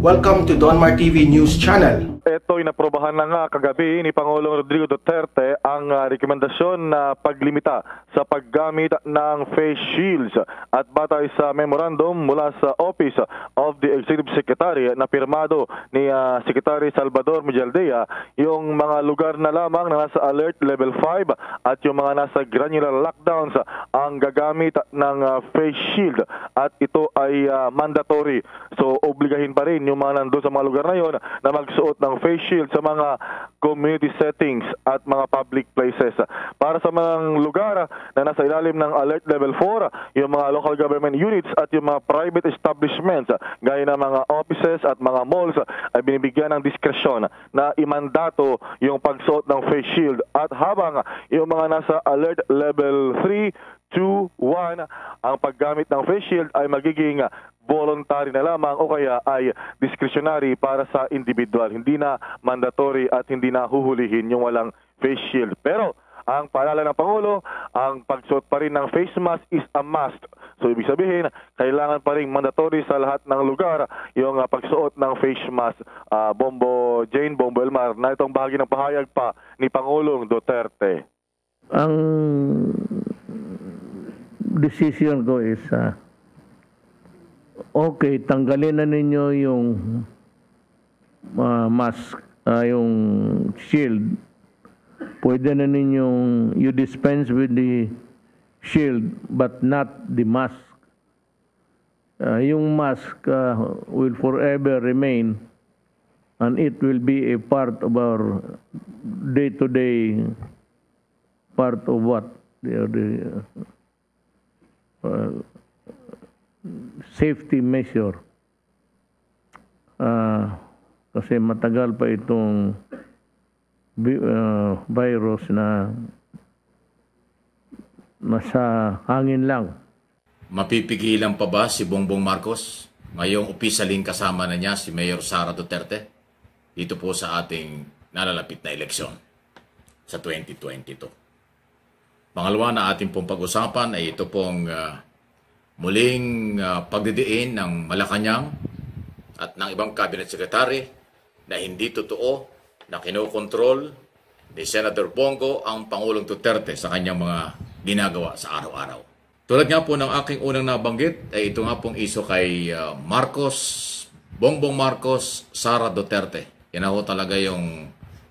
Welcome to Donmar TV News Channel. Ito, inaprobahan na nga kagabi ni Pangulong Rodrigo Duterte ang rekomendasyon na paglimita sa paggamit ng face shields at batay sa memorandum mula sa Office of the Executive Secretary na pirmado ni Secretary Salvador Mejaldea, yung mga lugar na lamang na nasa Alert Level 5 at yung mga nasa granular lockdowns ang gagamit ng face shield at ito ay mandatory. So obligahin pa rin yung mga nandun sa mga lugar na yon na magsuot ng face shield sa mga community settings at mga public places. Para sa mga lugar na nasa ilalim ng Alert Level 4, yung mga local government units at yung mga private establishments gaya ng mga offices at mga malls ay binibigyan ng diskresyon na imandato yung pagsuot ng face shield. At habang yung mga nasa Alert Level 3, 2, 1, ang paggamit ng face shield ay magiging voluntary na lamang o kaya ay discretionary para sa individual. Hindi na mandatory at hindi na huhulihin yung walang face shield. Pero ang paalala ng Pangulo, ang pagsuot pa rin ng face mask is a must. So ibig sabihin, kailangan pa rin mandatory sa lahat ng lugar yung pagsuot ng face mask. Bombo Jane, Bombo Elmar, na itong bahagi ng pahayag pa ni Pangulong Duterte. Ang decision ko is okay, tanggalin na ninyo yung mask, yung shield. Pwede na ninyong you dispense with the shield but not the mask. Yung mask will forever remain and it will be a part of our day-to-day part of what? The safety measure. Kasi matagal pa itong virus na nasa hangin lang. Mapipigilan pa ba si Bongbong Marcos ngayong opisaling kasama na niya si Mayor Sara Duterte dito po sa ating nalalapit na eleksyon sa 2022? Pangalawa na ating pong pag-usapan ay ito pong muling pagdidiin ng Malacanang at ng ibang cabinet secretary na hindi totoo na kinokontrol ni Senator Bongo ang Pangulong Duterte sa kanyang mga ginagawa sa araw-araw. Tulad nga po ng aking unang nabanggit, ay ito nga pong iso kay Bongbong Marcos, Sara Duterte. Yan ako talaga yung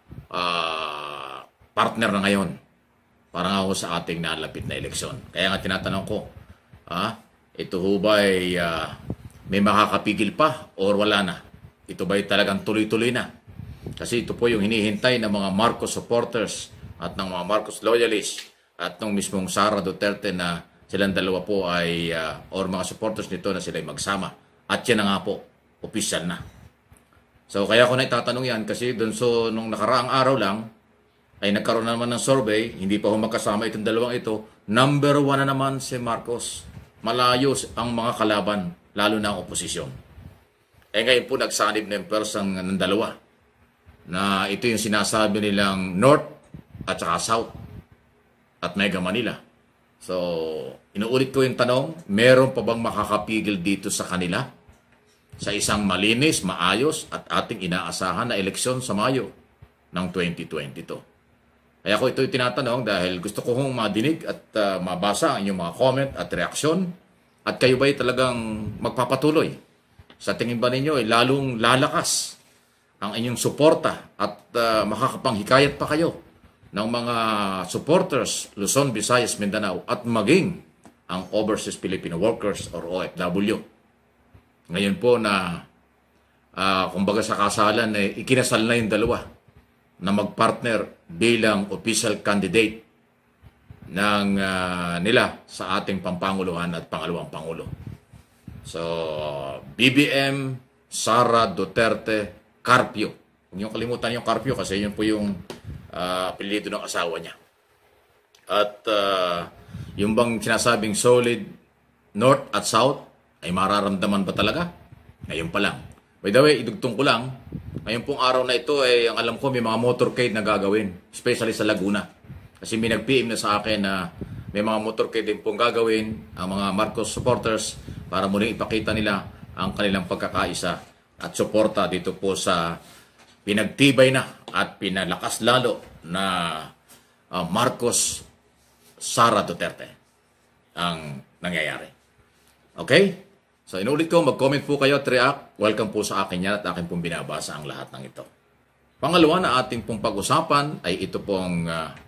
partner na ngayon para nga ako sa ating nalapit na eleksyon. Kaya nga tinatanong ko, ito ho ba ay may makakapigil pa o wala na? Ito ba ay talagang tuloy-tuloy na? Kasi ito po yung hinihintay ng mga Marcos supporters at ng mga Marcos loyalists at ng mismong Sara Duterte na silang dalawa po ay or mga supporters nito na sila ay magsama. At yan na nga po, opisyal na. So kaya ko na itatanong yan kasi doon nung nakaraang araw lang ay nagkaroon naman ng survey, hindi pa ho magkasama itong dalawang ito, number 1 na naman si Marcos. Malayo ang mga kalaban, lalo na ang oposisyon. Ngayon po nagsanib na yung persang ng dalawa na ito yung sinasabi nilang North at saka South at Mega Manila. So, inuulit ko yung tanong, meron pa bang makakapigil dito sa kanila sa isang malinis, maayos at ating inaasahan na eleksyon sa Mayo ng 2022? Kaya ko ito tinatanong dahil gusto ko hong madinig at mabasa ang inyong mga comment at reaksyon. At kayo ba'y talagang magpapatuloy? Sa tingin ba ninyo ay lalong lalakas ang inyong suporta at makakapanghikayat pa kayo ng mga supporters Luzon, Visayas, Mindanao at maging ang Overseas Filipino Workers or OFW? Ngayon po na kumbaga sa kasalan ikinasal na yung dalawa na magpartner bilang official candidate ng nila sa ating pampanguluhan at pangalawang pangulo. So, BBM, Sara Duterte, Carpio. Huwag niyong kalimutan yung Carpio kasi yun po yung apelyido ng asawa niya. At yung bang sinasabing solid North at South ay mararamdaman ba talaga? Ngayon pa lang. By the way, idugtong ko lang, ngayon pong araw na ito ay ang alam ko may mga motorcade na gagawin, especially sa Laguna. Kasi may nag-PM na sa akin na may mga motorcade din pong gagawin ang mga Marcos supporters para muling ipakita nila ang kanilang pagkakaisa at suporta dito po sa pinagtibay na at pinalakas lalo na Marcos Sara Duterte ang nangyayari. Okay? So inulit ko, mag-comment po kayo at react. Welcome po sa akin yan at akin pong binabasa ang lahat ng ito. Pangalawa na ating pong pag-usapan ay ito pong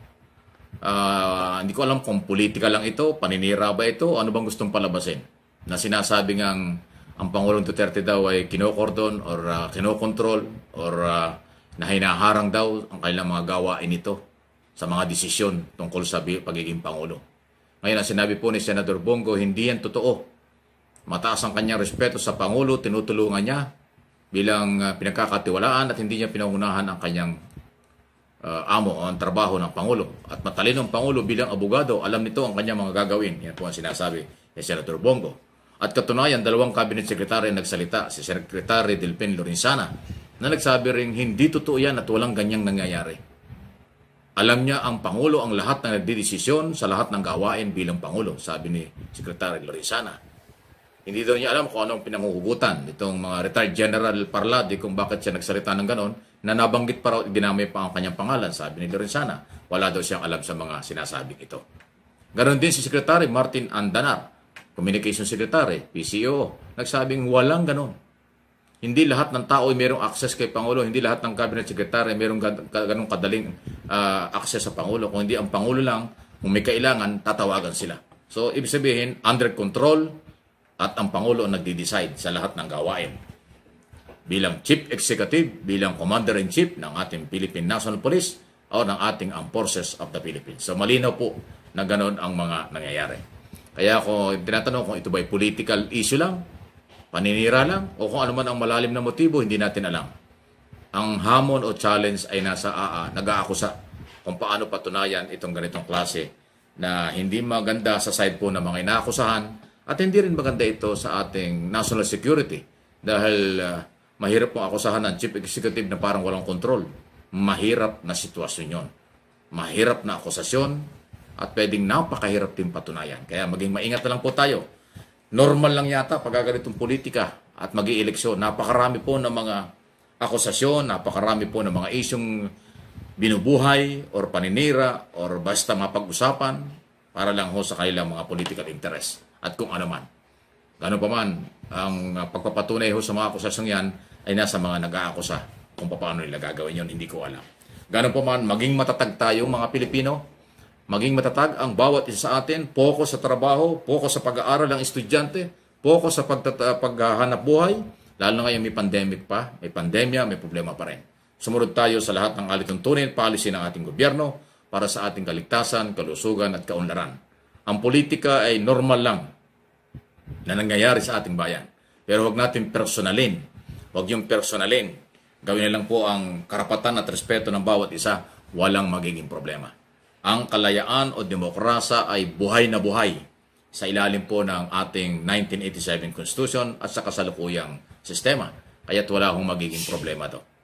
hindi ko alam kung politika lang ito, paninira ba ito, ano bang gustong palabasin. Na sinasabing ang Pangulong Duterte daw ay kinokordon or kinokontrol or na hinaharang daw ang kailang mga gawain ito sa mga desisyon tungkol sa pagiging Pangulo. Ngayon, ang sinabi po ni Senador Bongo, hindi yan totoo. Mataas ang kanyang respeto sa Pangulo, tinutulungan niya bilang pinagkakatiwalaan at hindi niya pinangunahan ang kanyang amo o ang trabaho ng Pangulo. At matalino ang Pangulo bilang abogado, alam nito ang kanyang mga gagawin. Yan po ang sinasabi ni Senator Bongo. At katunayan, dalawang cabinet secretary nagsalita, si Secretary Delpin Lorenzana, na nagsabi rin hindi totoo yan at walang ganyang nangyayari. Alam niya ang Pangulo ang lahat ng nagdidesisyon sa lahat ng gawain bilang Pangulo, sabi ni Secretary Lorenzana. Hindi daw niya alam kung anong pinanguhugutan itong mga retired General Parladi kung bakit siya nagsalita ng ganon, na nabanggit pa raw, ginamit pa ang kanyang pangalan, sabi ni Lorenzana. Wala daw siyang alam sa mga sinasabing ito. Ganon din si Secretary Martin Andanar, Communication Secretary, PCO, nagsabing walang ganon. Hindi lahat ng tao ay mayroong access kay Pangulo, hindi lahat ng Cabinet Secretary ay mayroong ganong kadaling access sa Pangulo. Kung hindi ang Pangulo lang, kung may kailangan, tatawagan sila. So, ibig sabihin, under control at ang Pangulo ang nagde-decide sa lahat ng gawain. Bilang Chief Executive, bilang Commander-in-Chief ng ating Philippine National Police o ng ating Armed Forces of the Philippines. So, malinaw po na ganon ang mga nangyayari. Kaya ako tinatanong kung ito ba'y political issue lang, paninira lang, o kung ano man ang malalim na motibo, hindi natin alam. Ang hamon o challenge ay nasa nag-aakusa kung paano patunayan itong ganitong klase na hindi maganda sa side po ng mga inaakusahan at hindi rin maganda ito sa ating national security dahil mahirap pong akusahan ng Chief Executive na parang walang control. Mahirap na sitwasyon yon. Mahirap na akusasyon at pwedeng napakahirap din patunayan. Kaya maging maingat na lang po tayo. Normal lang yata pag ganitong politika at mag-ieleksyon. Napakarami po ng mga akusasyon, napakarami po ng mga isyong binubuhay or paninira or basta mapag-usapan para lang ho sa kanilang mga political interest at kung ano man. Gano'n pa man, ang pagpapatunay ho sa mga akusasyong yan ay nasa mga nag-aakusa. Kung paano nila gagawin yun, hindi ko alam. Gano'n pa man, maging matatag tayong mga Pilipino, maging matatag ang bawat isa sa atin, focus sa trabaho, focus sa pag-aaral ng estudyante, focus sa paghahanap buhay, lalo na ngayon may pandemic pa, may pandemya, may problema pa rin. Sumunod tayo sa lahat ng alituntunin, policy ng ating gobyerno para sa ating kaligtasan, kalusugan at kaunlaran. Ang politika ay normal lang na nangyayari sa ating bayan. Pero huwag natin personalin. Huwag yung personalin. Gawin na lang po ang karapatan at respeto ng bawat isa, walang magiging problema. Ang kalayaan o demokrasya ay buhay na buhay sa ilalim po ng ating 1987 Constitution at sa kasalukuyang sistema. Kaya't wala akong magiging problema to.